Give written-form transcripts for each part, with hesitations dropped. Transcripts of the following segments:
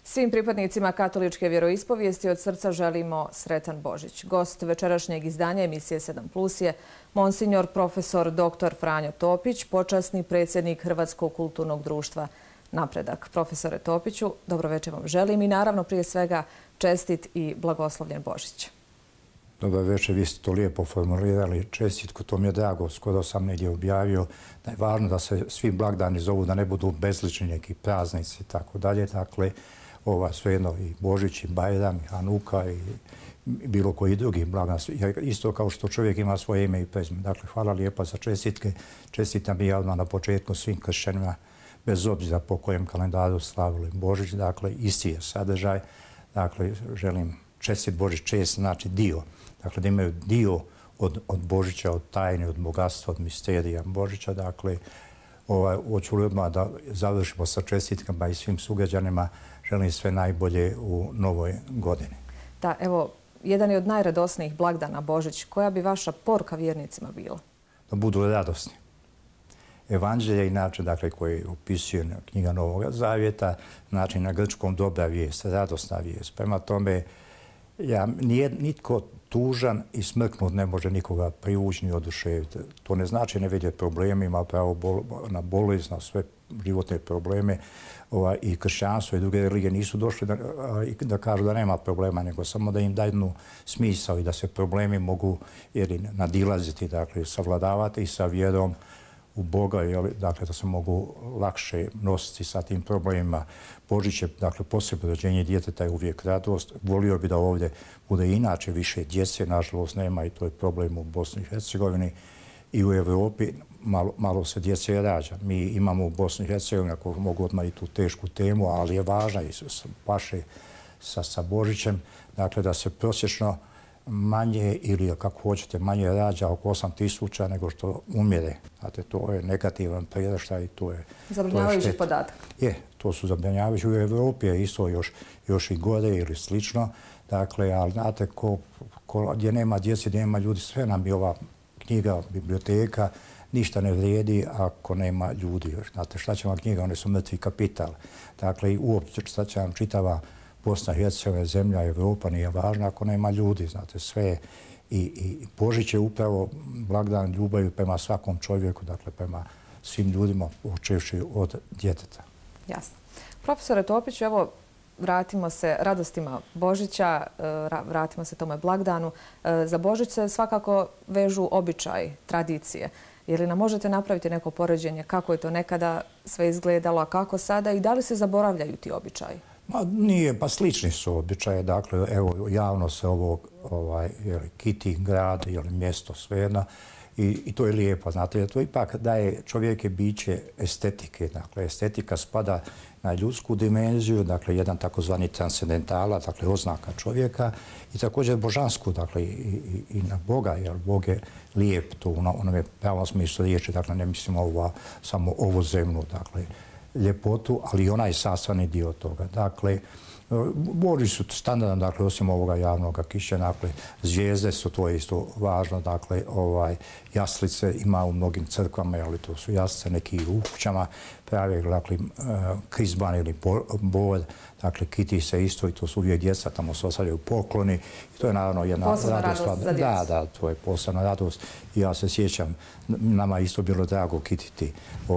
Svim pripadnicima katoličke vjeroispovijesti od srca želimo sretan Božić. Gost večerašnjeg izdanja emisije 7+ je monsignor profesor dr. Franjo Topić, počasni predsjednik Hrvatskog kulturnog društva Napredak. Profesore Topiću, dobro večer vam želim i naravno prije svega čestit i blagoslovljen Božić. Dobar večer, vi ste to lijepo formulirali. Čestitku, to mi je drago, skoro sam negdje objavio da je važno da se svi blagdani zovu, da ne budu bezlični neki praznici i tako dalje. Dakle, svejedno i Božić, i Bajram, i Hanuka i bilo koji drugi blagdan. Isto kao što čovjek ima svoje ime i prezime. Dakle, hvala lijepa za čestitke. Čestitam i odmah na početku svim kršćanima, bez obzira po kojem kalendaru slavili Božić. Dakle, isti je sadržaj. Dakle, želim čestit Božić, čest znači dio. Dakle, da imaju dio od Božića, od tajne, od bogatstva, od misterija Božića. Dakle, hoću odmah da završimo sa čestitkama i svim sugrađanima. Želim sve najbolje u novoj godini. Da, evo, jedan je od najradosnijih blagdana Božić. Koja bi vaša poruka vjernicima bila? Da budu radosni. Evanđelje, inače, dakle, koji opisuje knjiga Novog Zavjeta, znači na grčkom dobra vijest, radosna vijest. Prema tome, nitko tužan i smrknut ne može nikoga privući ni oduševiti. To ne znači ne vidjeti probleme, ima pravo na bolest, na sve životne probleme. I kršćanstvo i druge religije nisu došli da kažu da nema problema, nego samo da im daju smisao i da se problemi mogu nadilaziti, dakle, savladavati i sa vjerom u Boga, dakle, da se mogu lakše nositi sa tim problemima. Božić je, dakle, posebno rođenje djeteta je uvijek radost. Volio bi da ovdje bude inače više djece, nažalost nema i to je problem u Bosni i Hercegovini i u Europi. Malo se djece rađa. Mi imamo u Bosni i Hercegovini, ako mogu odmah i tu tešku temu, ali je važna i paše sa Božićem, dakle, da se prosječno manje ili kako hoćete manje rađa oko 8.000 nego što umire. Znate, to je negativan priraštaj i to je zabrinjavajući podatak. To su zabrinjavajući. U Europi je isto još i gore ili slično. Dakle, ali znate, gdje nema djece, gdje nema ljudi, sve nam je ova knjiga, biblioteka, ništa ne vrijedi ako nema ljudi. Znate, šta će vam knjiga? One su mrtvi kapital. Dakle, i uopće šta će vam čitava Bosna i Hercegovina, zemlja, Europa nije važna ako nema ljudi. Znate, sve i Božić je upravo blagdan ljubavi prema svakom čovjeku, dakle, prema svim ljudima, počevši od djeteta. Jasno. Profesore Topiću, evo, vratimo se radostima Božića, vratimo se tome blagdanu. Za Božić se svakako vežu običaj, tradicije. Je li nam možete napraviti neko poređenje kako je to nekada sve izgledalo, a kako sada i da li se zaboravljaju ti običaji? Nije, pa slični su običaje. Dakle, evo, javno se ovo kiti grad ili mjesto svejedno i to je lijepo. Znate, to ipak daje čovjeke biće estetike. Dakle, estetika spada na ljudsku dimenziju, dakle, jedan takozvani transcendentala, dakle, oznaka čovjeka i također božansku, dakle, i na Boga, jer Bog je lijep, to u onome pravom smislu riječi, dakle, ne mislimo samo ovo zemlju, dakle, ljepotu, ali i ona je sastavni dio toga. Dakle, Božić su standardno, dakle, osim ovoga javnog kiša, dakle, zvijezde su, to je isto važno, dakle, jaslice ima u mnogim crkvama, ali to su jaslice, neki u kućama prave, dakle, krizban ili bor, dakle, kiti se isto i to su uvijek djeca, tamo se ostavljaju pokloni i to je naravno jedna radost za djecu. Da, to je posebna radost i ja se sjećam, nama je isto bilo drago kititi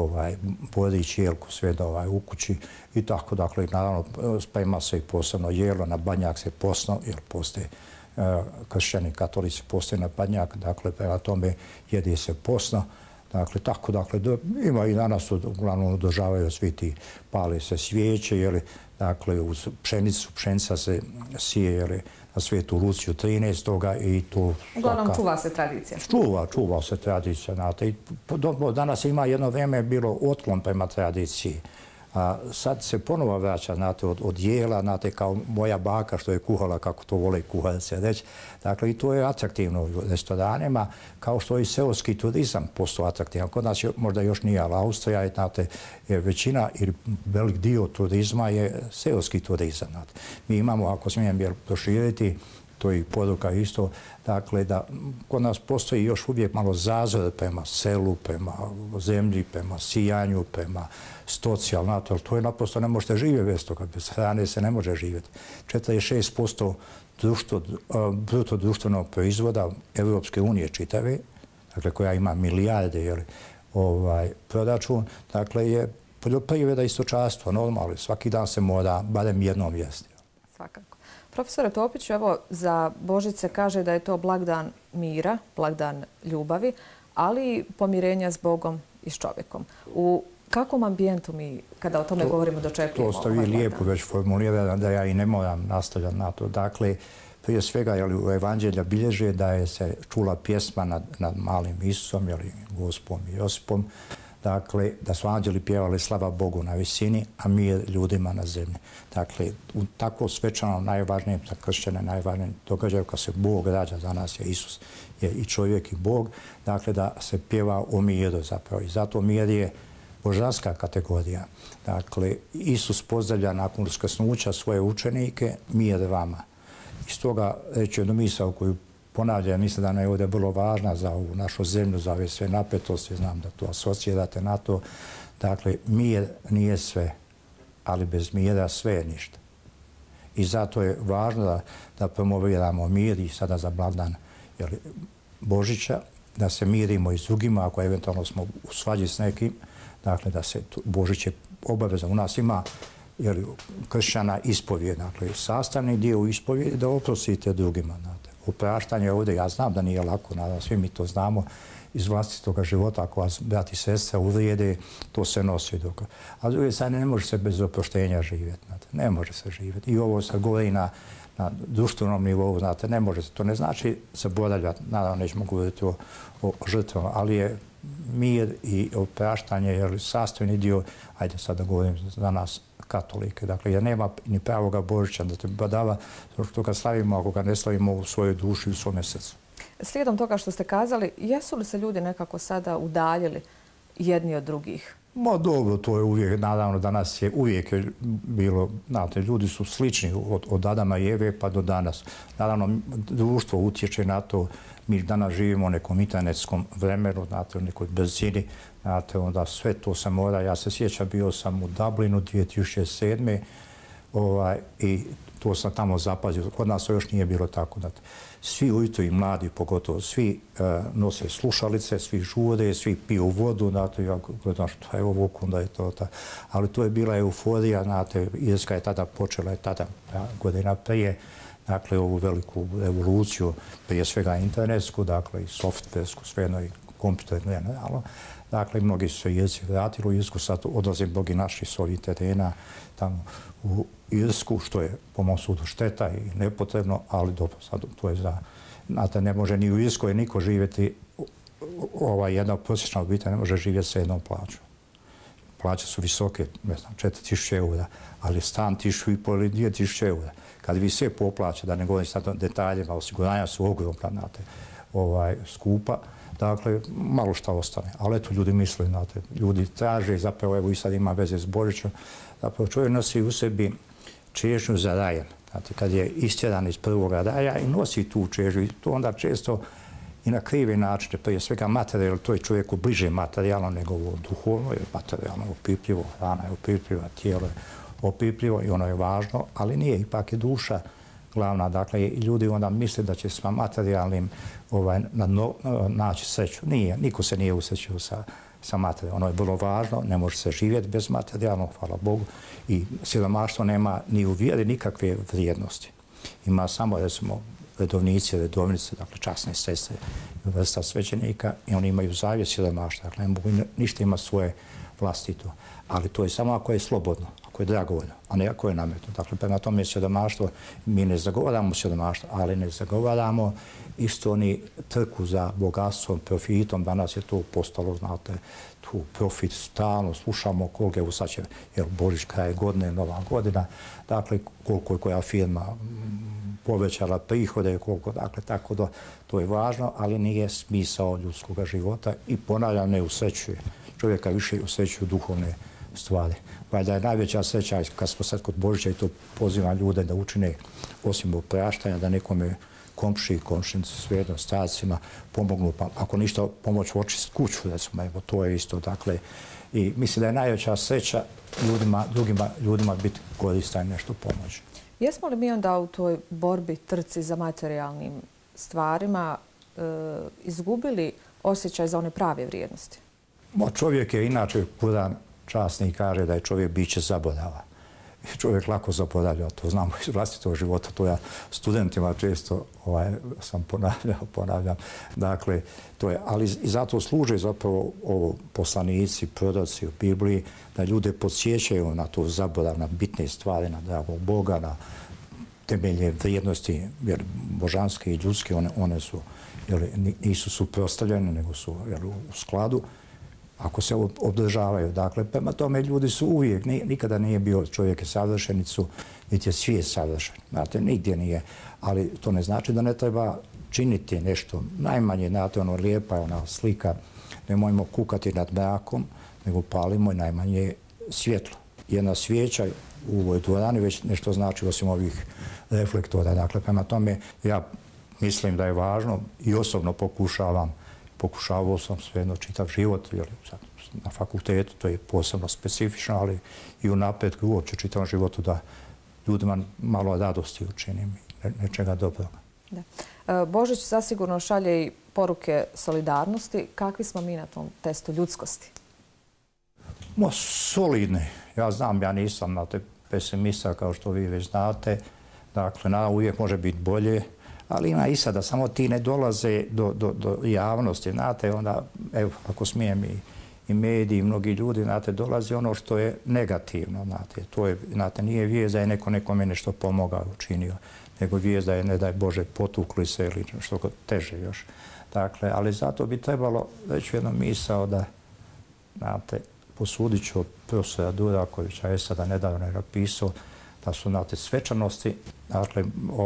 borić, jelku, sve u kući i tako, dakle, naravno, sprema se i posebno jelo, na Badnjak se posno, jer postoje kršćani, katolici postoje na Badnjak, dakle, prema tome jedi se posno. Dakle, tako, dakle, ima i danas, uglavnom, održavaju svi ti, pale se svijeće, dakle, uz pšenicu, pšenica se sije, na Svetu Luciju 13. i to... Uglavnom, čuva se tradicija. Čuva se tradicija, znate. Danas ima jedno vrijeme bilo otklon prema tradiciji. Sad se ponovo vraća, znate, od jela, znate, kao moja baka što je kuhala, kako to vole kuharice reći. Dakle, i to je atraktivno u restoranima, kao što i seoski turizam postoji atraktivan. Kod nas možda još nije, ali Austrija je, znate, većina ili velik dio turizma je seoski turizam. Znate. Mi imamo, ako smijem proširiti, to je i poruka isto, dakle da kod nas postoji još uvijek malo zazor prema selu, prema zemlji, prema sijanju, prema stoci, ali to je naprosto ne možete živjeti bez toga, bez hrane se ne može živjeti. 46% bruto društvenog proizvoda Evropske unije čitave, dakle koja ima milijarde proračun, dakle je poljoprivreda i stočarstvo, normalno, svaki dan se mora barem jednom jesti. Svakako. Profesore Topiću, evo za Božić se kaže da je to blagdan mira, blagdan ljubavi, ali i pomirenja s Bogom i s čovjekom. U kakvom ambijentu mi, kada o tome govorimo, dočekujemo? To ste vi lijepo već formulirali, da ja i ne moram nastavljati na to. Dakle, prije svega u Evanđelja bilježe da je se čula pjesma nad malim Isusom, Gospom i Josipom, dakle, da su anđeli pjevali slava Bogu na visini, a mir ljudima na zemlji. Dakle, u tako svečanom, najvažnijem za kršćane, najvažnijem događaju kad se Bog rađa, za nas je Isus, je i čovjek i Bog, dakle, da se pjeva o miru zapravo. I zato mir je božanska kategorija. Dakle, Isus pozdravlja nakon uskrsnuća svoje učenike, mir vama. Iz toga reći jednu misao koju ponavljam, mislim da nam je ovdje vrlo važna za ovu našu zemlju, za ove sve napetosti, znam da to asocirate na to. Dakle, mir nije sve, ali bez mira sve je ništa. I zato je važno da promoviramo mir i sada za blagdan Božića, da se mirimo i s drugima, ako eventualno smo u svađi s nekim, dakle da se Božić je obavezan. U nas ima kršćana ispovijed, dakle sastavni dio u ispovijedi da oprostite drugima. Opraštanje ovdje, ja znam da nije lako, naravno, svi mi to znamo iz vlastitoga života, ako vas brat i sestra uvrijede, to se nosi dok. A s druge strane, ne može se bez oproštenja živjeti, znate, ne može se živjeti. I ovo se govori na društvenom nivou, znate, ne može se. To ne znači zaboravljati, naravno nećemo govoriti o žrtvama, ali je mir i opraštanje sastavni dio, ajde sad da govorim za nas katolike, dakle, jer nema ni pravoga Božića da te badava, što ga slavimo, ako ga ne slavimo u svojoj duši i u svome srcu. Slijedom toga što ste kazali, jesu li se ljudi nekako sada udaljili jedni od drugih? Ma dobro, to je uvijek, naravno danas je uvijek bilo, znate, ljudi su slični od Adama i Eve pa do danas. Naravno, društvo utječe na to, mi danas živimo u nekom internetskom vremenu, znate, u nekoj brzini, znate, onda sve to se mora. Ja se sjećam, bio sam u Dublinu 2007. I to sam tamo zapazio. Kod nas to još nije bilo tako. Znate. Svi ujutro i mladi pogotovo, svi nose slušalice, svi žure, svi piju vodu, znate, ja gledam što je ovo, onda je to. Ali to je bila euforija, znate, Irska je tada počela, godina prije, dakle, ovu veliku evoluciju, prije svega internetsku, dakle, i softversku, svejedno i kompjuternu, generalno. Dakle, mnogi su se Irci vratili u Irsku, sad odlaze mnogi naši s ovih terena tamo u Irsku, što je po mom sudu šteta i nepotrebno, ali dobro, sad to je za... Znate, ne može ni u Irskoj niko živjeti, jedna prosječna obitelj ne može živjeti sa jednom plaćom. Plaće su visoke, ne znam, 4.000 eura, ali stan 1.500 ili 2.000 eura. Kad vi sve poplaće, da ne govorim sad o detaljima, osiguranja su ogromna, znate, skupa, dakle, malo šta ostane. Ali eto, ljudi misle, znate, ljudi traže, zapravo, evo i sad ima veze s Božićom, zapravo čovjek nosi u sebi čežnju za rajem. Znate, kad je istjeran iz prvoga raja i nosi tu čežnju, i to onda često i na krivi način, prije svega materijal, to je čovjeku bliže materijalno nego ovo duhovno, jer materijalno je opipljivo, hrana je opipljiva, tijelo je opipljivo i ono je važno, ali nije, ipak je duša glavna. Dakle, ljudi onda misle da će s materijalnim naći sreću. Nije, niko se nije usrećio sa materijalom. Ono je vrlo važno, ne može se živjeti bez materijalnog, hvala Bogu, i siromaštvo nema ni u vjeri nikakve vrijednosti. Ima samo, recimo, redovnici, redovnice, dakle časne sestre, vrsta svećenika i oni imaju zavjet siromaštva, dakle ne mogu ništa imati svoje vlastito. Ali to je samo ako je slobodno, ako je dragovoljno, a ne ako je nametno. Dakle, prema tome siromaštvo, mi ne zagovaramo siromaštvo, ali ne zagovaramo isto ni trku za bogatstvom, profitom. Danas je to postalo, znate, tu profit stalno, slušamo koliko je sad će, jer Božić kraj godine, nova godina, dakle, koliko je koja firma povećala prihode, koliko, dakle, tako da to je važno, ali nije smisao ljudskog života i ponavljam, ne usrećuje. Čovjeka više usrećuju duhovne stvari. Valjda je najveća sreća, kad smo sad kod Božića i to pozivam ljude da učine, osim opraštanja, da nekome komšiji, komšinici, svejedno, starcima pomognu, pa ako ništa pomoć očistiti kuću, recimo, evo, to je isto, dakle, i mislim da je najveća sreća ljudima biti koristan i nešto pomoći. Jesmo li mi onda u toj borbi, trci za materijalnim stvarima izgubili osjećaj za one prave vrijednosti? Čovjek je inače Kuran časni kaže da je čovjek biće zaborava. Čovjek lako zaboravlja, to znamo iz vlastitog života, to ja studentima često sam ponavljam. Dakle, to je, ali i zato služe zapravo ovo poslanici, proroci u Bibliji, da ljude podsjećaju na to zaborav, na bitne stvari, na dragog Boga, na temelje vrijednosti, jer božanske i ljudske, one su, nisu suprotstavljene, nego su u skladu, ako se obdržavaju. Dakle, prema tome ljudi su uvijek, nikada nije bio čovjek savršenicu, niti je svijet savršen. Znate, nigdje nije. Ali to ne znači da ne treba činiti nešto. Najmanje, znate, ono lijepa je ona slika, nemojmo kukati nad mrakom, nego palimo najmanje svjetlo. Jedna svijeća u ovoj dvorani već nešto znači osim ovih reflektora. Dakle, prema tome ja mislim da je važno i osobno pokušavao sam svejedno čitav život, jer na fakultetu to je posebno specifično, ali i u napretku uopće čitavom životu da ljudima malo radosti učinim, nečega dobroga. Božić zasigurno šalje i poruke solidarnosti. Kakvi smo mi na tom testu ljudskosti? Solidni. Ja znam, ja nisam pesimista kao što vi već znate. Dakle, uvijek može biti bolje. Ali ima i sada, samo ti ne dolaze do javnosti. Znate, onda, evo, ako smijem i mediji, i mnogi ljudi, znate, dolazi ono što je negativno. Znate, to je, znate, nije vijest da je neko nekome nešto pomogao, učinio, nego vijest da je, ne daj Bože, potukli se ili što teže još. Dakle, ali zato bi trebalo reći jednu misao da, znate, posudit ću od profesora Durakovića, je sada nedavno je napisao da su, znate, svečanosti, dakle,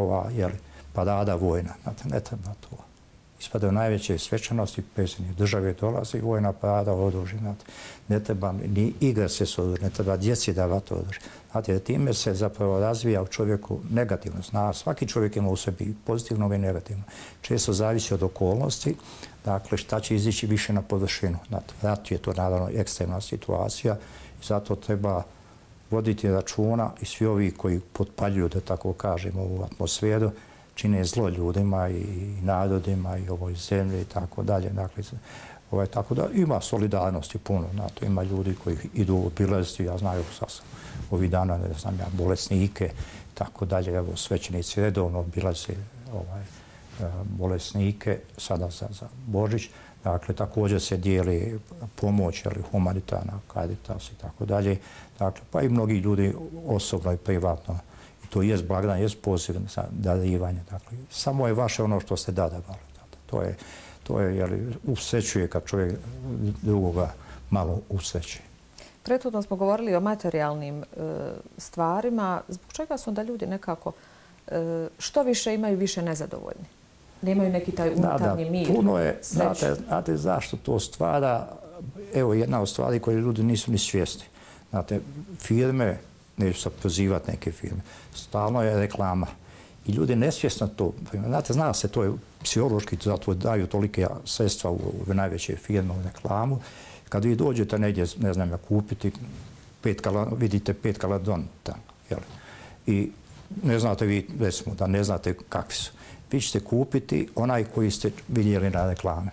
parada vojna. Znate, ne treba to. Ispadaju najveće svečanosti, predsjednik države dolazi, vojna parada oružje. Ne treba ni igra se s oružjem, ne treba djeci davati oružje. Znate, jer time se zapravo razvija u čovjeku negativnost. Svaki čovjek ima u sebi pozitivno i negativno. Često zavisi od okolnosti, dakle, šta će izići više na površinu. Znate, rat je to naravno ekstremna situacija i zato treba voditi računa i svi ovi koji potpaljuju, da tako kažemo, ovu atmosferu, čine zlo ljudima i narodima i ovoj zemlji i tako dalje. Dakle, tako da ima solidarnosti puno. Znate, ima ljudi koji idu u obilaziti, ja znaju sasvim ovih dana, ne znam ja, bolesnike i tako dalje. Evo, svećenici redovno obilaze bolesnike sada za Božić. Dakle, također se dijeli pomoć, humanitarna, Caritas i tako dalje. Dakle, pa i mnogi ljudi osobno i privatno. To je blagdan, je poziv za darivanje. Dakle, samo je vaše ono što ste dadavali. To je usrećuje kad čovjek drugoga malo usreće. Prethodno smo govorili o materijalnim stvarima. Zbog čega su onda ljudi nekako što više imaju, više nezadovoljni? Nemaju neki taj unutarnji mir, puno je, sreću. znate zašto to stvara? Evo, jedna od stvari koje ljudi nisu ni svjesni. Znate, firme, neću sad pozivati neke firme, stalno je reklama. I ljudi nesvjesno to, znate, zna se, to je psihološki, zato daju tolike sredstva u najveće firme u reklamu. Kad vi dođete negdje, ne znam ja, kupiti, vidite 5 kaladonita, i ne znate vi, recimo, da ne znate kakvi su. Vi ćete kupiti onaj koji ste vidjeli na reklame.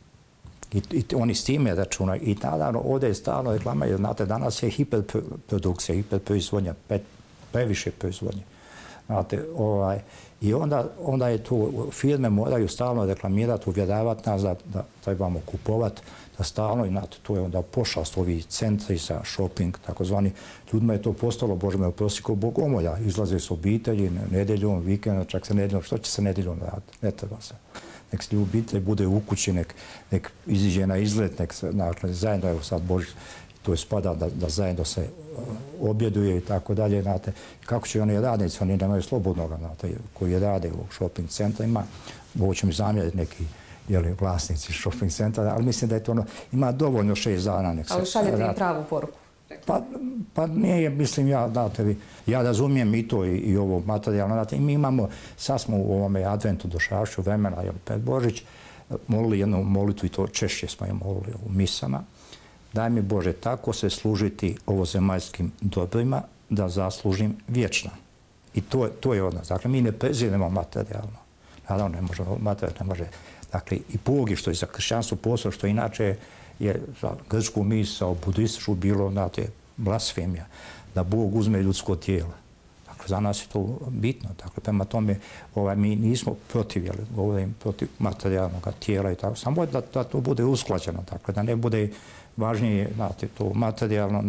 I oni s time računaju. I naravno, ovdje je stalno reklama, jer znate, danas je hiperprodukcija, hiperproizvodnja, previše proizvodnje. Znate, i onda je tu, firme moraju stalno reklamirati, uvjeravati nas da trebamo kupovati, da stalno, i znate, tu je onda pošast, ovi centri za shopping, takozvani, ljudima je to postalo, Bože me oprosti, kao bogomolja. Izlaze s obitelji, nedeljom, vikendom, čak se nedeljom, što će se nedeljom raditi? Ne treba se. Nek se obitelj bude u kući, nek iziđe na izlet, nek se, dakle, zajedno, evo sad Božić, to je spada da zajedno se objeduje i tako dalje, znate, kako će oni radnici, oni nemaju slobodnoga, znate, koji rade u shopping centrima, ovo će mi zamjeriti neki vlasnici shopping centra, ali mislim da je to ono, ima dovoljno 6 dana. Ali šaljete im pravu poruku? Pa nije, mislim, ja razumijem i to i ovo materijalno. Znate, mi imamo, sad smo u ovome adventu došavšću vremena, pred Božić, molili jednu molitvu i to češće smo je molili u misama. Daj mi Bože tako se služiti ovozemaljskim dobrima da zaslužim vječno. I to je odnos. Dakle, mi ne preziremo materijalno. Naravno, ne možemo, materijalno ne može. Dakle, i Bog je što je za kršćanstvo posao, što inače je za grčku misao, budističku bilo, znate, blasfemija, da Bog uzme ljudsko tijelo. Dakle, za nas je to bitno. Dakle, prema tome, mi nismo protiv, govorim, protiv materijalnog tijela i tako. Samo da to bude usklađeno, dakle, da ne bude važnije, znate, to materijalno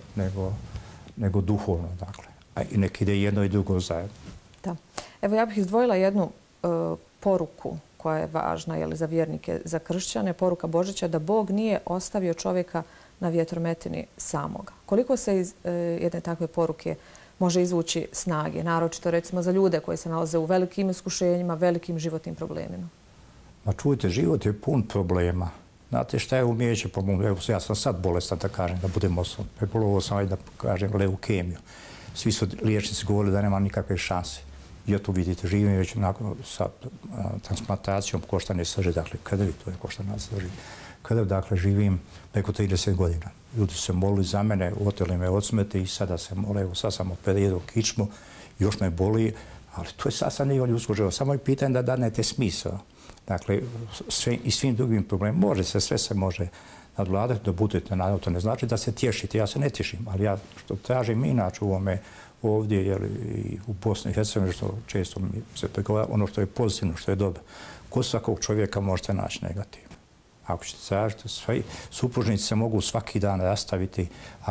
nego duhovno, dakle. I nek ide jedno i drugo zajedno. Da. Evo, ja bih izdvojila jednu poruku koja je važna za vjernike, za kršćane, poruka Božića da Bog nije ostavio čovjeka na vjetrometini samoga. Koliko se iz jedne takve poruke može izvući snage, naročito recimo za ljude koji se nalaze u velikim iskušenjima, velikim životnim problemima? Ma čujte, život je pun problema. Znate šta je umijeće pomoći? Evo, ja sam sad bolestan, da kažem, da budem osobno. Prepolovo sam, da kažem, leukemiju. Svi su liječnici govorili da nema nikakve šanse. I tu vidite, živim već sa transplantacijom koštane srži, dakle krvi, to je koštana srži. Krv, dakle, živim preko 30 godina. Ljudi su se molili za mene, oteli me od smrti i sada se mole, evo sad sam operirao kičmu, još me boli, ali to je sasvim nije ljudsko život. Samo je pitanje da danete smisao. Dakle, i svim drugim problemima, sve se može nadvladati, da budete, naravno, to ne znači da se tješite, ja se ne tješim, ali ja što tražim inače u ovome ovdje i u Bosni i Hercegovini, što često mi se pregovara, ono što je pozitivno, što je dobro. Kod svakog čovjeka možete naći negativno. Ako ćete tražiti, supružnici se mogu svaki dan rastaviti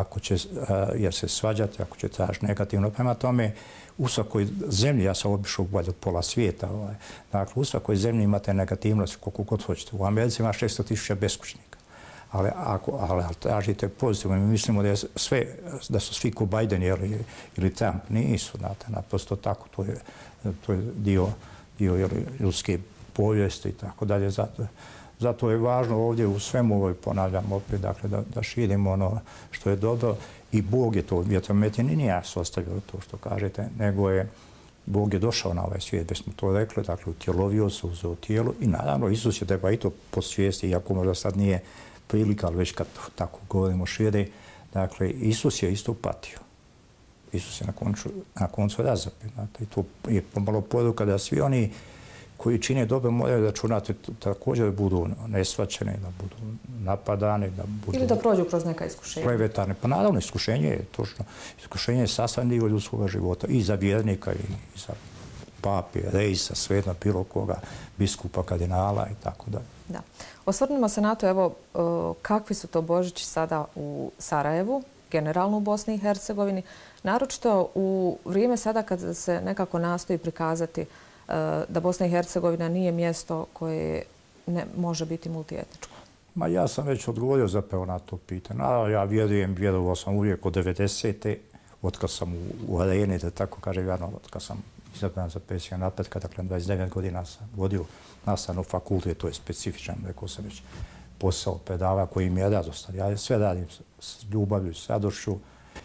jer se svađati, ako ćete tražiti negativno. Prema tome, u svakoj zemlji, ja sam obišao od pola svijeta, dakle, u svakoj zemlji imate negativnost koliko god hoćete. U Americi ima 600.000 beskućnika. Ali tražite pozitivno, mi mislimo da su svi ko Biden ili Trump. Nisu, znate, naprosto tako. To je dio ljudske povijesti i tako dalje. Zato je važno ovdje u svemu ovoj, ponavljam opet, dakle, da širimo ono što je dobro. I Bog je to, vjetrometini nije nas ostavio to što kažete, nego je Bog je došao na ovaj svijet, već smo to rekli, dakle, utjelovio se, uzeo tijelo i naravno Isus je treba i to posvijesti, iako možda sad nije prilika, ali već kad tako govorimo šire, dakle, Isus je isto patio. Isus je na koncu razapet. I to je pomalo poruka da svi oni koji čine dobro moraju računati također da budu nesvaćeni, da budu napadani, da budu... Ili da prođu kroz neka iskušenja. Klevetani. Pa naravno, iskušenje je točno. Iskušenje je sastavni dio ljudskog života i za vjernika i za papi, rejsa, svejedno bilo koga, biskupa, kardinala i tako dalje. Da. Osvrnimo se na to, evo, kakvi su to Božići sada u Sarajevu, generalno u Bosni i Hercegovini, naročito u vrijeme sada kad se nekako nastoji prikazati da Bosna i Hercegovina nije mjesto koje ne može biti multietničko. Ma ja sam već odgovorio zapravo na to pitanje. Ja vjerovao sam uvijek od 90. otkad sam u areni, da tako kažem, otkad sam izabran za pesija napretka, dakle 29 godina sam vodio nastavnu fakultet, to je specifičan, rekao sam već, posao predava koji mi je radostan. Ja sve radim s ljubavlju, s radošću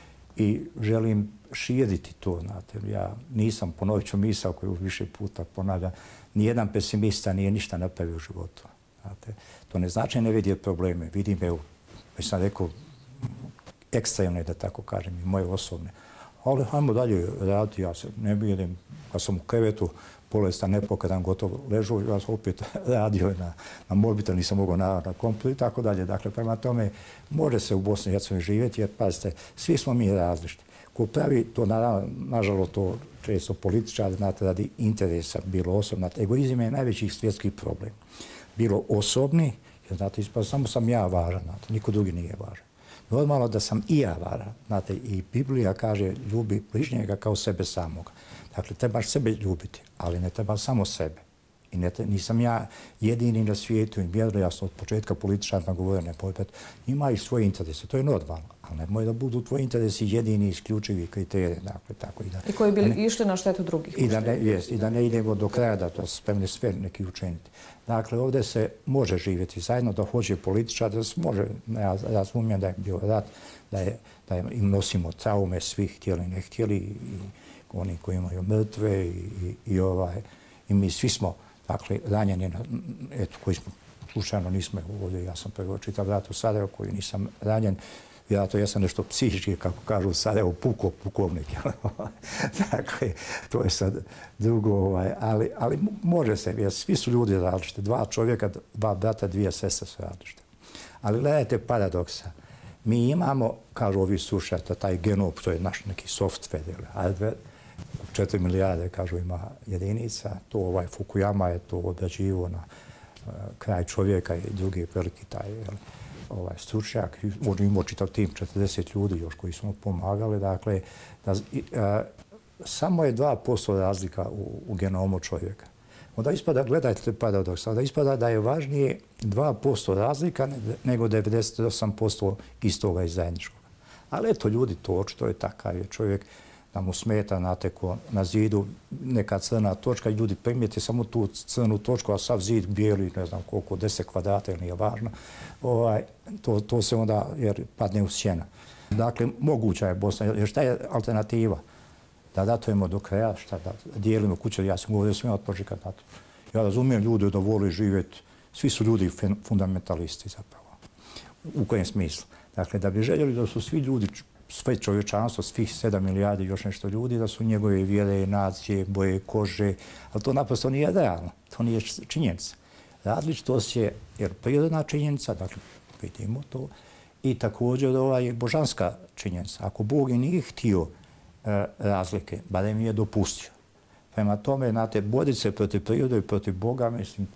i želim širiti to, znate. Ja nisam, ponovit ću misao koju više puta ponavljam, nijedan pesimista nije ništa napravio u životu. Znate. To ne znači ne vidio probleme. Vidim, evo, već sam rekao, ekstremne, da tako kažem, i moje osobne. Ali hajmo dalje raditi, ja se ne vidim, kad sam u krevetu, bolestan, nepokretan, gotovo ležu, ja sam opet radio na mobitel, nisam mogao na kompjuter i tako dalje. Dakle, prema tome, može se u Bosni i Hercegovini živjeti, jer, pazite, svi smo mi različiti. Ko pravi to, nažalost, to često političari, znate, radi interesa, bilo osobno. Egoizam je najveći svjetski problem. Bilo osobni, jer, znate, samo sam ja važan, znate, niko drugi nije važan. Normalno da sam i ja važan, znate, i Biblija kaže ljubi bližnjega kao sebe samoga. Dakle, trebaš sebe ljubiti, ali ne treba samo sebe. I nisam ja jedini na svijetu i vjerojatno od početka političarima govorio ima i svoje interese, to je normalno, ali nemoj da budu tvoji interesi jedini isključivi kriteriji. Dakle, tako, I koji bi išli na štetu drugih. I da ne idemo do kraja, da to spremni sve neki učiniti. Dakle, ovdje se može živjeti zajedno, da hoće političar, da se može, ja razumijem da je bio rat, da im nosimo traume, svi htjeli, ne htjeli, i oni koji imaju mrtve i mi svi smo, dakle, ranjeni, eto, koji smo slučajno nismo ovdje, ja sam prvo čitav rat u Sarajevu koji nisam ranjen, vjerojatno ja sam nešto psihički, kako kažu u Sarajevu, pukovnik. Dakle, to je sad drugo, ali može se, jer svi su ljudi različiti. 2 čovjeka, 2 brata, 2 sestre su različite. Ali gledajte paradoksa. Mi imamo, kažu ovi slušajte, taj genom, to je naš neki software ili hardware, 4 milijarde, kažu, ima jedinica. To Fukuyama je to obrađivo na kraj čovjeka i drugi veliki taj stručnjak. Možda imao čitav tim, 40 ljudi još koji su mu pomagali. Dakle, samo je 2% razlika u genomu čovjeka. Onda ispada, gledajte paradoks, da ispada da je važnije 2% razlika nego 98% istoga i zajedničkoga. Ali eto, ljudi, to očito je takav je čovjek da mu smeta, znate, ko na zidu neka crna točka i ljudi primijete samo tu crnu točku, a sav zid bijeli, ne znam koliko, 10 kvadrata ili nije važno, to se onda, jer padne u sjena. Dakle, moguća je Bosna, jer šta je alternativa? Da datujemo do kraja, šta da dijelimo kuće, ja sam govorio smijemo odpočekati na to. Ja razumijem ljude da vole živjeti, svi su ljudi fundamentalisti zapravo. U kojem smislu? Dakle, da bi željeli da su svi ljudi, sve čovječanstvo, svih 7 milijardi još nešto ljudi, da su njegove vjere, nacije, boje kože, ali to naprosto nije realno, to nije činjenica. Različitost je, jer prirodna činjenica, dakle, vidimo to, i također je božanska činjenica. Ako Bog i nije htio razlike, barem je dopustio. Prema tome, znate, boriti se protiv prirode i protiv Boga, mislim,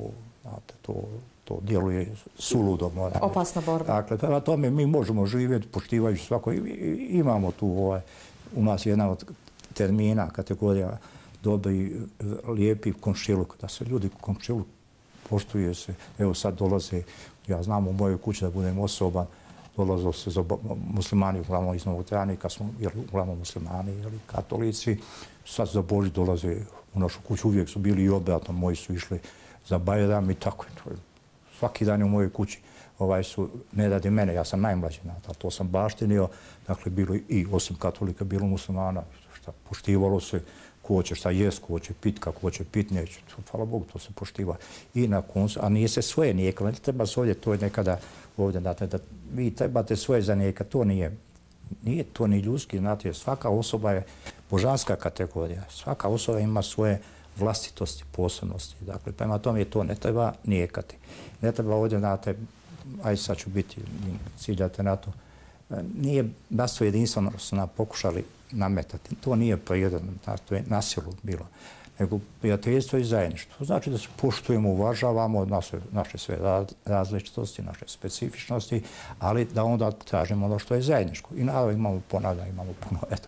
to djeluje suludo. Opasna borba. Dakle, prema tome mi možemo živjeti poštivajući svako. Imamo tu, u nas jedna od termina, kategorija dobri, lijepi komšiluk, da se ljudi komšiluk poštuje se. Evo sad dolaze, ja znam u mojoj kući da budem osoban, dolazilo se za muslimani, uglavnom iz Novog Tranika smo, jer uglavnom muslimani ili katolici, sad za Božić dolaze u našu kuću, uvijek su bili i obratno, moji su išli za Bajram i tako je. Svaki dan je u mojoj kući su, ne radi mene, ja sam najmlađi, ali to sam baštinio, dakle, bilo i osim katolika, bilo muslimana, šta poštivalo se, ko će šta jest, ko će pit, kako će pit, neće. Hvala Bogu, to se poštiva. I na koncu, a nije se svoje nijeko, ne treba se ovdje, to je nekada ovdje, znate, da vi trebate svoje za nijeka, to nije to ni ljudski, znate, svaka osoba je božanska kategorija, svaka osoba ima svoje vlastitosti, posebnosti. Dakle, prema tome to ne treba nijekati. Ne treba ovdje, znate, aj sad ću biti, ciljate na to, nije bratstvo jedinstveno su nam pokušali nametati. To nije prirodno, to je nasilu bilo, nego prijateljstvo i zajedništvo. To znači da se poštujemo, uvažavamo naše sve različitosti, naše specifičnosti, ali da onda tražimo ono što je zajedničko. I naravno imamo ponavljanje, imamo puno, eto,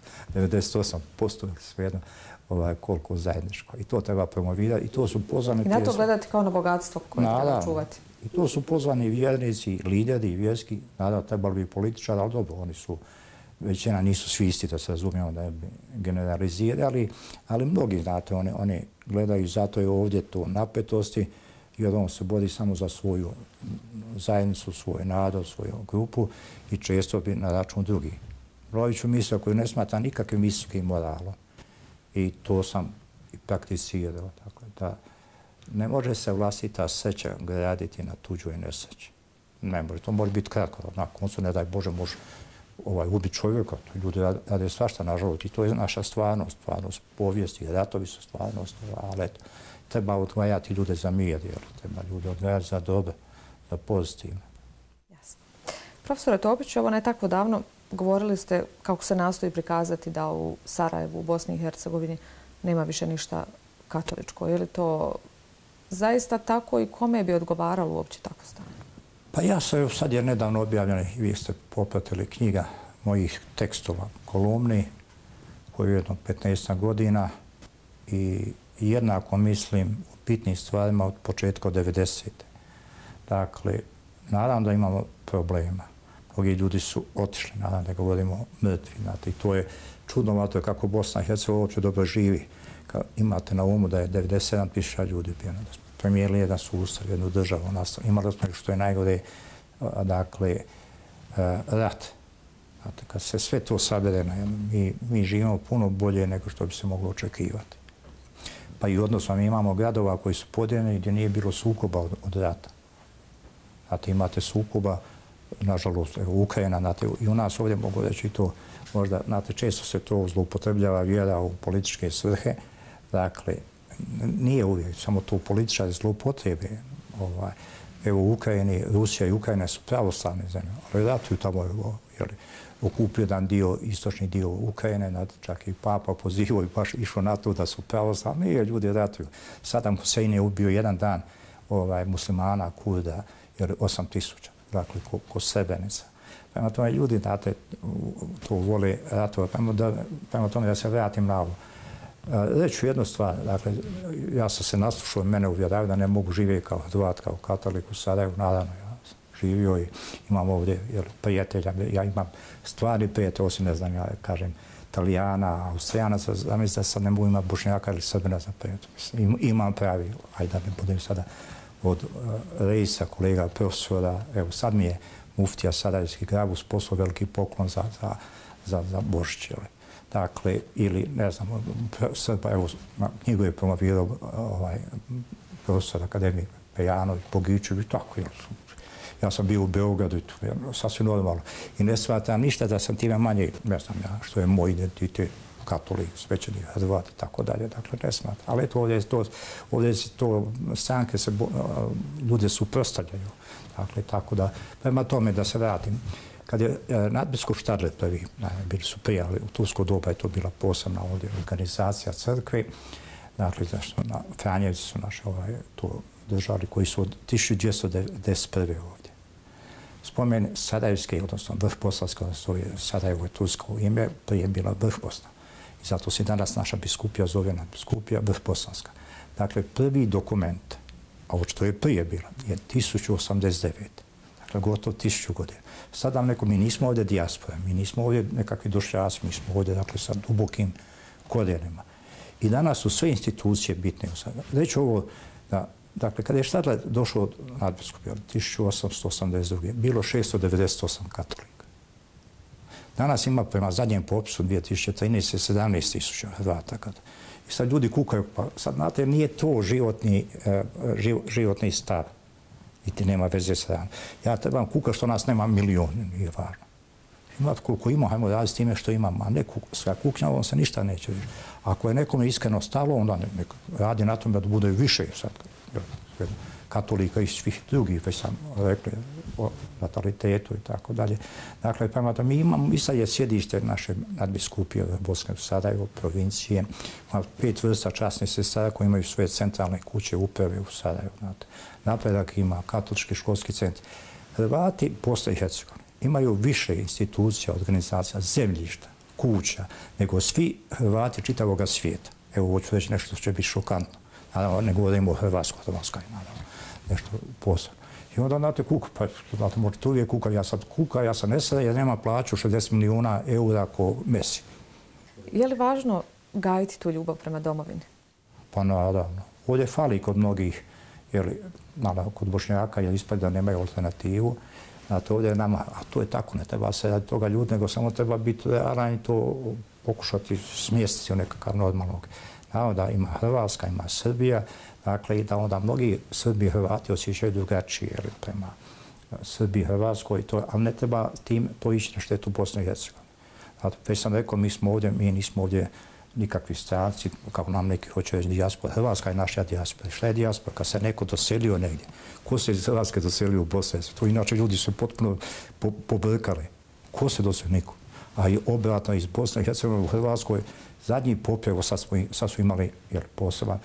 98% svejedno koliko zajedničko. I to treba promovirati. I to su pozvani... I na to gledati kao na bogatstvo koje treba čuvati. I to su pozvani vjernici, lideri vjerski, naravno trebali bi političari, ali dobro, oni su, većina nisu svi isti, da se razumijemo da bi generalizirali, ali mnogi, znate, oni gledaju, zato je ovdje to napetosti, jer on se bori samo za svoju zajednicu, svoj narod, svoju grupu i često bi na račun drugih. Broviću misao koju ne smatra nikakvim visokim moralom. I to sam i prakticirao, tako da ne može se vlastita sreća graditi na tuđoj nesreći. Ne može, to može biti kratko. Na koncu, ne daj Bože, može ubiti čovjeka. Ljudi rade svašta, nažalost. I to je naša stvarnost, stvarnost povijesti. Ratovi su stvarnost, ali eto, treba odgajati ljude za mir, treba ljude odgajati za dobro, za pozitivno. Jasno. Profesore Topić, ovo ne tako davno govorili ste kako se nastoji prikazati da u Sarajevu, u Bosni i Hercegovini, nema više ništa katoličko. Je li to zaista tako i kome bi odgovaralo uopće tako stanje? Pa ja sam sad je nedavno objavljena, vi ste popratili knjiga mojih tekstova, kolumni, koju je jedno 15 godina i jednako mislim u bitnim stvarima od početka od 90. Dakle, naravno da imamo problema. Mnogi ljudi su otišli, naravno da govorimo mrtvi. Znate, i to je čudnovato kako Bosna i Hercegovina uopće dobro živi. Imate na umu da je 97.000 ljudi bilo. Da smo premijerili jedan sustav, jednu državu. Imali smo što je najgore, dakle, rat. Znate, kad se sve to sabere, mi živimo puno bolje nego što bi se moglo očekivati. Pa i odnosno mi imamo gradova koji su podijeljeni gdje nije bilo sukoba od rata. Znate, imate sukoba, nažalost, Ukrajina, znate, i u nas ovdje mogu reći to, možda, znate, često se to zloupotrebljava vjera u političke svrhe. Dakle, nije uvijek, samo to političari zloupotrebe. Evo u Ukrajini, Rusija i Ukrajina su pravoslavne zemlje, ali ratuju tamo, okuplju jedan dio, istočni dio Ukrajine, čak i Papa pozivao i baš išao na to da su pravoslavni, jer ljudi ratuju. Saddam Hussein je ubio jedan dan muslimana, Kurda, jer 8.000, dakle, ko Srebrenica. Prema tome, ljudi, znate, to vole ratova. Prema tome, da se vratim na ovo. Reći ću jednu stvar, dakle, ja sam se naslušao, mene uvjeravaju da ne mogu živjeti kao Hrvat, kao katolik u Sarajevu, naravno, ja sam živio i imam ovdje prijatelja, ja imam stvari prijatelja, osim, ne znam, ja kažem, Italijana, Austrijanaca, zamislite da sad ne mogu imati Bošnjaka ili Srbina za prijatelja. Imam pravi, ajde da ne budem sada od Reisa, kolega, profesora, evo sad mi je muftija Sarajevski Grabus poslao veliki poklon za Božić. Dakle, ili, ne znam, Srba, evo, knjigu je promovirao profesor akademije Pejanović, Bogičević, tako, ja sam bio u Beogradu i to je sasvim normalno. I ne shvatam ništa da sam time manje, ne znam ja, što je moj identitet, katolik, svećenik, Hrvat i tako dalje, dakle, ne smatram. Ali eto, ovdje je to, stranke se, ljude suprotstavljaju, dakle, tako da, prema tome da se vratim. Kad je nadbiskup Štadler prvi, bili su prijali, u tursko doba je to bila posebna ovdje organizacija crkve, dakle, zašto Franjevci su naše to držali, koji su od 1291. ovdje. Spomen Sarajevske, odnosno Vrhposlavska, Sarajevo je tursko ime, prije je bila Vrhposna. I zato se danas naša biskupija zove nadbiskupija Vrhposlavska. Dakle, prvi dokument, a ovo što je prije bila, je 1089. Dakle, gotovo 1000 godina. Sad vam neko, mi nismo ovdje dijaspora, mi nismo ovdje nekakvi došljaci, mi smo ovdje, dakle, sa dubokim korijenima. I danas su sve institucije bitne. Reći ovo, da, dakle, kada je Štadler došao od nadbiskupija 1882. bilo 698 katolika. Danas ima prema zadnjem popisu 2013. 17.000 Hrvata. I sad ljudi kukaju, pa sad, znate, nije to životni stav. Niti nema veze sa ranom. Ja trebam kuka što nas nema milion, nije važno. Imati koliko ima, hajmo raditi s time što imam, a ne sa kuknjavom se ništa neće više. Ako je nekome iskreno stalo, onda radi na tome da bude više sad, katolika i svih drugih, već sam rekli o natalitetu i tako dalje. Dakle, prema tome, mi imamo, i sad je sjedište naše nadbiskupije Bosne u Sarajevu, provincije, ima 5 vrsta časnih sestara koji imaju svoje centralne kuće uprave u Sarajevu. Napredak ima, katolički školski centar. Hrvati Bosne i Hercegovine imaju više institucija, organizacija, zemljišta, kuća, nego svi Hrvati čitavoga svijeta. Evo, hoću reći nešto što će biti šokantno. Naravno, ne govorimo o Hrvatskoj, naravno, nešto posebno. I onda, znate, kuka, pa, znate, možete uvijek kuka, ja sam nesredan jer nema plaću 60 milijuna eura ko Messi. Je li važno gajiti tu ljubav prema domovini? Pa naravno. Ovdje fali kod mnogih, naravno, kod Bošnjaka, jer ispred da nemaju alternativu. Znate, ovdje je nama, a to je tako, ne treba se radi toga ljudi, nego samo treba biti realan i to pokušati smjestiti u nekakav normalnog. Naravno da ima Hrvatska, ima Srbija, dakle i da onda mnogi Srbi i Hrvati osjećaju drugačije prema Srbiji i Hrvatskoj, ali ne treba tim to ići na štetu Bosne i Hercegovine. Već sam rekao, mi nismo ovdje nikakvi stranci, kako nam neki hoće reći dijaspora. Hrvatska je naša dijaspora. Šta je dijaspora? Kad se neko doselio negdje, ko se iz Hrvatske doselio u Bosne? To inače ljudi su potpuno pobrkali. Ko se doselio? Niko. A i obratno iz Bosne i Hercegovine u Hrvatskoj zadnji popis, sad su imali poseban,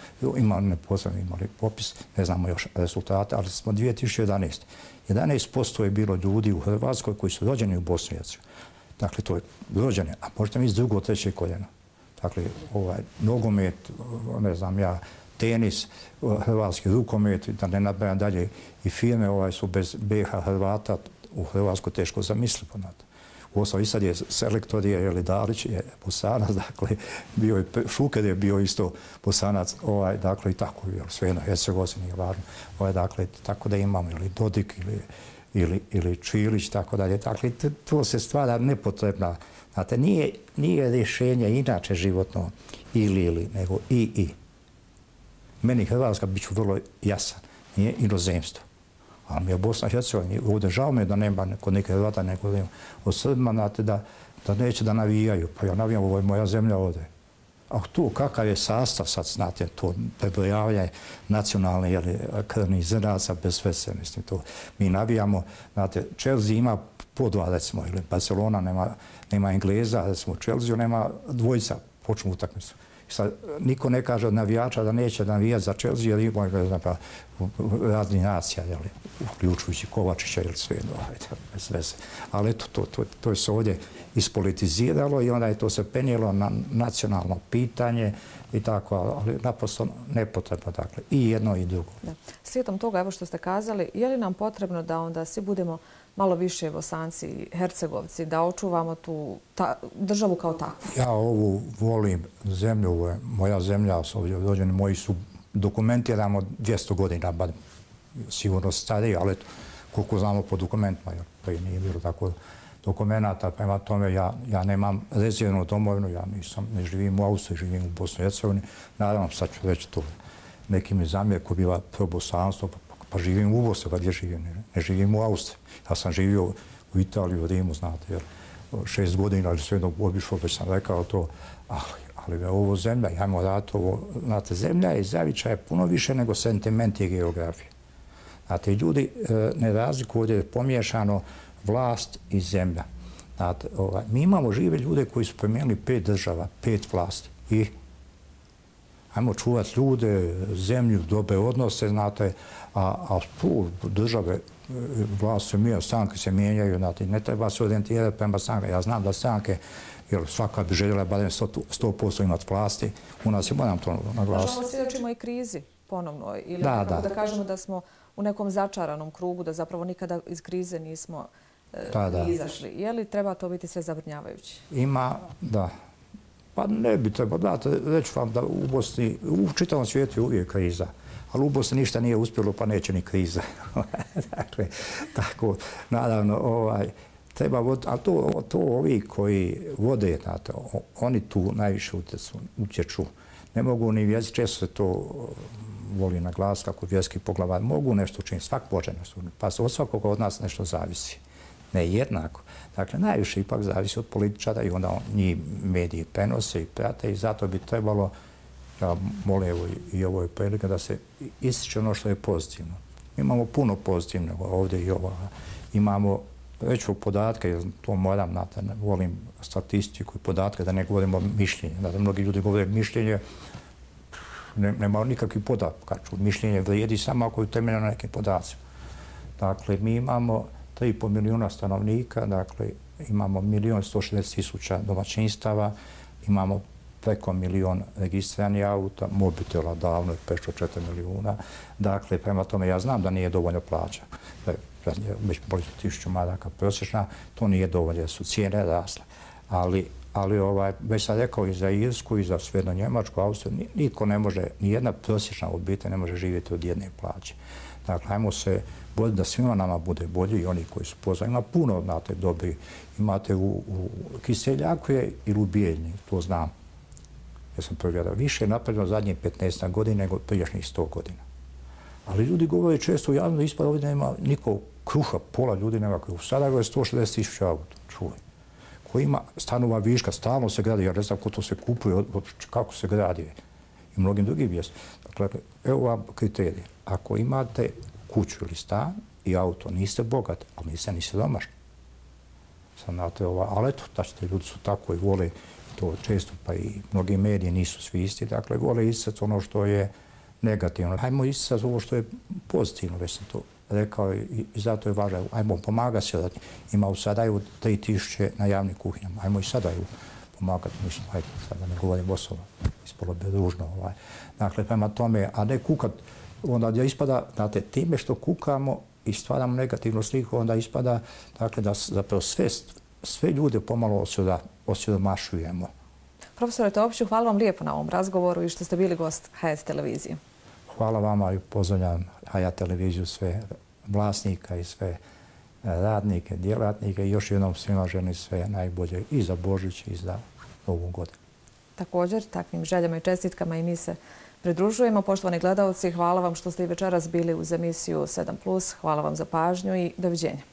imali popis, ne znamo još rezultate, ali smo 2011. 11% je bilo ljudi u Hrvatskoj koji su rođeni u Bosni i Hercegovini. Dakle, to je rođeni, a možete mi iz drugo, treće koljena. Dakle, nogomet, ne znam ja, tenis, hrvatski rukomet, da ne nabrajam dalje, i firme su bez BiH Hrvata u Hrvatskoj teško zamisliti. Uostalom i sad je selektor je Dalić, je Bosanac, dakle, Šuker je bio isto Bosanac, dakle, i tako, sve na Hercegovini nije važno. Dakle, tako da imamo ili Dodik, ili ili Čilić, tako dalje. Dakle, to se stvara nepotrebna. Znate, nije rješenje inače životno ili, nego i. Meni Hrvatska, bit ću vrlo jasan, nije inozemstvo. Ali mi je Bosna i Hercegovina, ovdje žao mi je da nema kod neke Hrvata, nego o Srbima, znate, da neće da navijaju. Pa ja navijam, ovo je moja zemlja ovdje. A tu kakav je sastav sad, znate, to prebrojavanje nacionalne krvnih zrnaca bez veze, mislim, to mi navijamo, znate, Chelsea ima po dva, recimo, ili Barcelona nema Engleza, recimo, Chelsea nema dvojica, počnu utakmicu. Sad, niko ne kaže od navijača da neće navijati za Chelsea, jer ima razni nacija, uključujući Kovačića ili sve, bez veze. Ali eto, to je se ovdje ispolitiziralo i onda je to se penjelo na nacionalno pitanje i tako, ali naprosto nepotrebno, dakle, i jedno i drugo. Slijedom toga, evo što ste kazali, je li nam potrebno da onda svi budemo malo više Bosanci i Hercegovci, da očuvamo tu državu kao takvu? Ja ovu volim zemlju, ovo je moja zemlja, ovdje dođeni moji su dokumentiramo 200 godina, ba sigurno stariji, ali koliko znamo po dokumentima, jer prije nije bilo tako dokumenta, prema tome ja nemam rezervnu domovinu, ja ne živim u Austriji, živim u Bosni i Hercegovini. Naravno, sad ću reći to, neki mi zamjerku bila probosanstvo, pa živim u Bosni, gdje živim, ne živim u Austriji. Ja sam živio u Italiji, u Rimu, znate, jer 6 godina ili sve jednog obišao, već sam rekao to, ali je ovo zemlja, ajmo raditi ovo, znate, zemlja i zavičaja je puno više nego sentiment i geografije. Znate, ljudi ne razlikuju, ovdje je pomiješano vlast i zemlja. Znate, mi imamo žive ljude koji su promijenili 5 država, 5 vlasti i ajmo čuvati ljude, zemlju, dobre odnose, znate, a tu države, vlast se mijenja, stranke se mijenjaju, znate, ne treba se orijentirati prema stranke. Ja znam da stranke, jer svaka bi željela barem 100% imati vlasti, u nas je, moram to naglasiti. Možemo svjedočimo i krizi ponovno, ili da kažemo da smo u nekom začaranom krugu, da zapravo nikada iz krize nismo izašli. Je li treba to biti sve zabrinjavajuće? Ima, da. Pa ne bi trebalo. Znate, reći vam da u Bosni, u čitavom svijetu je uvijek kriza, ali u Bosni ništa nije uspjelo, pa neće ni kriza. Dakle, tako, naravno, treba voditi, ali to ovi koji vode, znate, oni tu najviše utječu. Ne mogu ni vjerski, često se to voli naglasiti kako vjerski poglavar, mogu nešto učiniti, svak može nešto učiniti, pa od svakoga od nas nešto zavisi. Ne jednako. Dakle, najviše ipak zavisi od političara i onda njih mediji prenose i prate i zato bi trebalo, ja molim i ovo je prilika, da se ističe ono što je pozitivno. Imamo puno pozitivnog ovdje i ovoga. Imamo veću podatke, jer to moram, znate, volim statistiku i podatke, da ne govorimo mišljenje. Znate, mnogi ljudi govore mišljenje, nema nikakvih podataka. Mišljenje vrijedi samo ako je utemeljeno na nekim podacima. Dakle, mi imamo 3,5 milijuna stanovnika, dakle, imamo 1.160.000 domaćinstava, imamo preko 1 milion registriranih auta, mobitela davno je prešlo 4 milijuna. Dakle, prema tome, ja znam da nije dovoljno plaća. Već blizu 1000 maraka prosječna, to nije dovoljno jer su cijene rasle. Ali već sam rekao i za Irsku i za svejedno Njemačku, Austriju, niko ne može, nijedna prosječna obitelj ne može živjeti od jedne plaće. Dakle, ajmo se boriti da svima nama bude bolji i oni koji su pozvani. Ima puno, znate, dobri. Imate u Kiseljaku je ili u Bijeljni, to znam. Ja sam provjerao. Više je napravljeno zadnjih 15 godina nego prijašnjih 100 godina. Ali ljudi govore često u javnom da ispada ovdje nema nikog kruha, pola ljudi nema kruha. Sada je 160.000 auta, čuli. Koji ima stanova viška, stalno se gradi, ja ne znam ko to se kupuje, kako se gradi i mnogim drugim mjestima. Dakle, evo vam kriterije. Ako imate kuću ili stan i auto, niste bogati, ali niste ni siromašni. Ali eto, tačite, ljudi su tako i vole to često, pa i mnogi mediji nisu svi isti, dakle, vole isticati ono što je negativno. Hajmo isticati ovo što je pozitivno, već sam to rekao i zato je važno. Hajmo pomagati se, ima u Sarajevu 3000 na javnim kuhinjama. Hajmo i Sarajevu pomagati, mislim, hajde, sada ne govorim osobno, ispalo bi ružno. Dakle, prema tome, a ne kukat, onda ispada, znate, time što kukamo i stvaramo negativnu sliku, onda ispada, dakle, da zapravo sve ljude pomalo osiromašujemo. Profesore Topiću, hvala vam lijepo na ovom razgovoru i što ste bili gost Hayat televizije. Hvala vama i pozdravljam Hayat televiziju, sve vlasnika i sve radnike, djelatnike i još jednom svima želim sve najbolje i za Božić i za Novu godinu. Također, takvim željama i čestitkama i mi se pridružujemo. Poštovani gledalci, hvala vam što ste i večeras bili uz emisiju 7+. Hvala vam za pažnju i doviđenja.